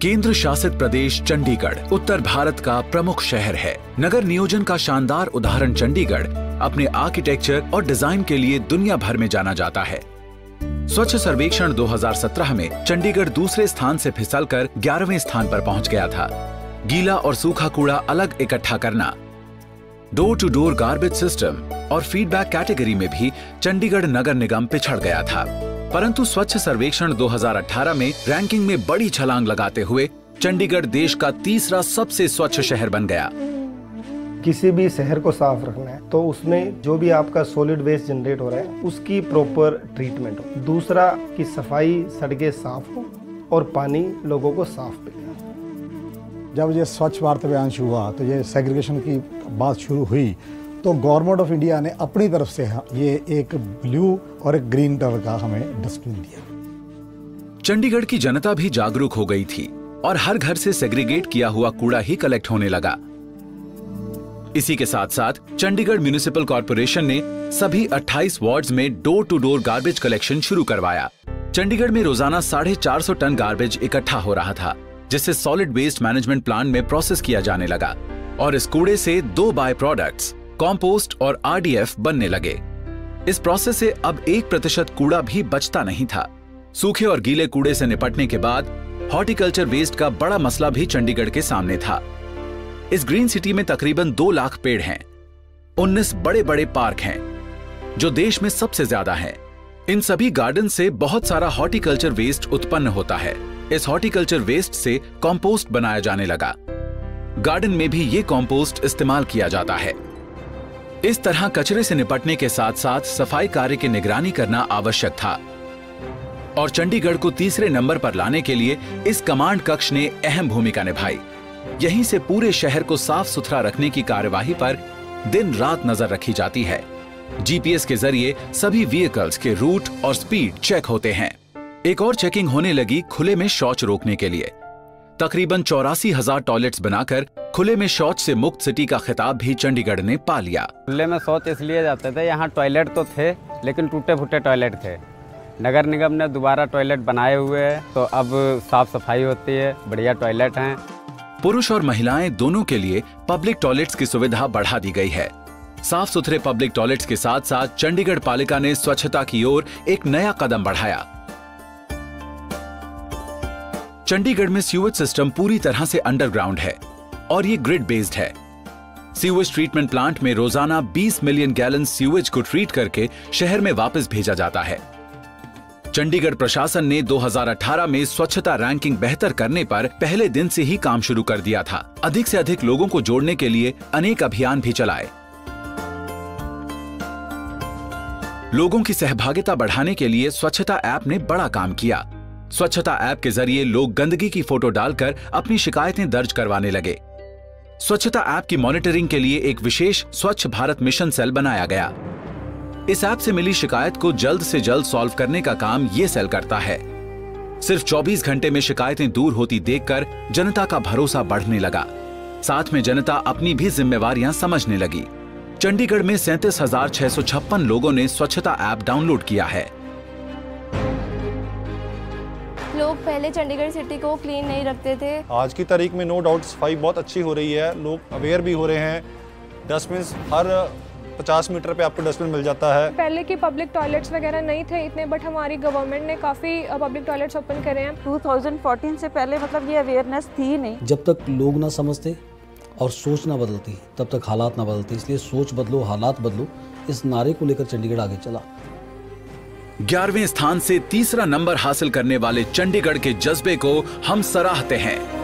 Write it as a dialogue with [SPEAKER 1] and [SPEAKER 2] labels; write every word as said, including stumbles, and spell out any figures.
[SPEAKER 1] केंद्र शासित प्रदेश चंडीगढ़ उत्तर भारत का प्रमुख शहर है। नगर नियोजन का शानदार उदाहरण चंडीगढ़ अपने आर्किटेक्चर और डिजाइन के लिए दुनिया भर में जाना जाता है। स्वच्छ सर्वेक्षण दो हज़ार सत्रह में चंडीगढ़ दूसरे स्थान से फिसलकर ग्यारहवें स्थान पर पहुंच गया था। गीला और सूखा कूड़ा अलग इकट्ठा करना, door to door garbage system और फीडबैक कैटेगरी में भी चंडीगढ़ नगर निगम पिछड़ गया था। परंतु स्वच्छ सर्वेक्षण दो हज़ार अठारह में रैंकिंग में बड़ी छलांग लगाते हुए चंडीगढ़ देश का तीसरा सबसे स्वच्छ शहर बन गया।
[SPEAKER 2] किसी भी शहर को साफ रखना है तो उसमें जो भी आपका सॉलिड वेस्ट जनरेट हो रहा है उसकी प्रॉपर ट्रीटमेंट हो। दूसरा कि सफाई, सड़कें साफ हो और पानी लोगों को साफ मिले।
[SPEAKER 3] जब ये स्वच्छ भारत अभियान शुरू हुआ तो ये सेग्रीगेशन की बात शुरू हुई तो गवर्नमेंट ऑफ इंडिया ने अपनी तरफ से ये एक ब्लू और एक ग्रीन कलर का हमें डस्टबिन दिया।
[SPEAKER 1] चंडीगढ़ की जनता भी जागरूक हो गई थी और हर घर से सेग्रीगेट किया हुआ कूड़ा ही कलेक्ट होने लगा। इसी के साथ साथ चंडीगढ़ म्युनिसिपल कॉर्पोरेशन ने सभी अट्ठाईस वार्ड्स में door to door garbage collection शुरू करवाया। चंडीगढ़ में रोजाना साढ़े चार सौ टन गार्बेज इकट्ठा हो रहा था, जिसे सॉलिड वेस्ट मैनेजमेंट प्लांट में प्रोसेस किया जाने लगा और इस कूड़े से दो बाय प्रोडक्ट्स कॉम्पोस्ट और आरडीएफ बनने लगे। इस प्रोसेस से अब एक प्रतिशत कूड़ा भी बचता नहीं था। सूखे और गीले कूड़े से निपटने के बाद हॉर्टिकल्चर वेस्ट का बड़ा मसला भी चंडीगढ़ के सामने था। इस ग्रीन सिटी में तकरीबन दो लाख पेड़ हैं, उन्नीस बड़े बड़े पार्क हैं, जो देश में सबसे ज्यादा हैं। इन सभी गार्डन से बहुत सारा हॉर्टिकल्चर वेस्ट उत्पन्न होता है। इस हॉर्टिकल्चर वेस्ट से कॉम्पोस्ट बनाया जाने लगा। गार्डन में भी ये कॉम्पोस्ट इस्तेमाल किया जाता है। इस तरह कचरे से निपटने के साथ साथ सफाई कार्य की निगरानी करना आवश्यक था और चंडीगढ़ को तीसरे नंबर पर लाने के लिए इस कमांड कक्ष ने अहम भूमिका निभाई। यहीं से पूरे शहर को साफ सुथरा रखने की कार्यवाही पर दिन रात नजर रखी जाती है। जीपीएस के जरिए सभी व्हीकल्स के रूट और स्पीड चेक होते हैं। एक और चेकिंग होने लगी खुले में शौच रोकने के लिए। तकरीबन चौरासी हजार टॉयलेट्स बनाकर खुले में शौच से मुक्त सिटी का खिताब भी चंडीगढ़ ने पा लिया।
[SPEAKER 4] खुले में शौच इसलिए जाते थे, यहाँ टॉयलेट तो थे लेकिन टूटे फूटे टॉयलेट थे। नगर निगम ने दोबारा टॉयलेट बनाए हुए हैं तो अब साफ सफाई होती है, बढ़िया टॉयलेट हैं।
[SPEAKER 1] पुरुष और महिलाएं दोनों के लिए पब्लिक टॉयलेट्स की सुविधा बढ़ा दी गई है। साफ सुथरे पब्लिक टॉयलेट्स के साथ साथ चंडीगढ़ पालिका ने स्वच्छता की ओर एक नया कदम बढ़ाया। चंडीगढ़ में सीवेज सिस्टम पूरी तरह से अंडरग्राउंड है और ये ग्रिड बेस्ड है। सीवेज ट्रीटमेंट प्लांट में रोजाना बीस मिलियन गैलन सीवेज को ट्रीट करके शहर में वापस भेजा जाता है। चंडीगढ़ प्रशासन ने दो हज़ार अठारह में स्वच्छता रैंकिंग बेहतर करने पर पहले दिन से ही काम शुरू कर दिया था। अधिक से अधिक लोगों को जोड़ने के लिए अनेक अभियान भी चलाए। लोगों की सहभागिता बढ़ाने के लिए स्वच्छता ऐप ने बड़ा काम किया। स्वच्छता ऐप के जरिए लोग गंदगी की फोटो डालकर अपनी शिकायतें दर्ज करवाने लगे। स्वच्छता ऐप की मॉनिटरिंग के लिए एक विशेष स्वच्छ भारत मिशन सेल बनाया गया। इस ऐप से मिली शिकायत को जल्द से जल्द सॉल्व करने का काम ये सेल करता है। सिर्फ चौबीस घंटे में शिकायतें दूर होती देखकर जनता का भरोसा बढ़ने लगा। साथ में जनता अपनी भी जिम्मेवारियां समझने लगी। चंडीगढ़ में सैंतीस हजार छह सौ छप्पन लोगों ने स्वच्छता ऐप डाउनलोड किया है।
[SPEAKER 5] लोग पहले चंडीगढ़ सिटी को क्लीन नहीं रखते थे।
[SPEAKER 6] आज की तारीख में नो डाउट सफाई बहुत अच्छी हो रही है, लोग अवेयर भी हो रहे हैं। डस्टबिन हर पचास मीटर पे आपको डस्टबिन मिल जाता है।
[SPEAKER 7] पहले की पब्लिक टॉयलेट्स वगैरह नहीं थे इतने, बट हमारी गवर्नमेंट ने काफ़ी पब्लिक टॉयलेट्स ओपन करे हैं।
[SPEAKER 8] दो हज़ार चौदह से पहले मतलब ये अवेयरनेस थी ही नहीं।
[SPEAKER 9] जब तक लोग ना समझते और सोच ना बदलती तब तक हालात ना बदलते। इसलिए सोच बदलो, हालात बदलो, इस नारे को लेकर चंडीगढ़ आगे चला।
[SPEAKER 1] ग्यारहवें स्थान से तीसरा नंबर हासिल करने वाले चंडीगढ़ के जज्बे को हम सराहते हैं।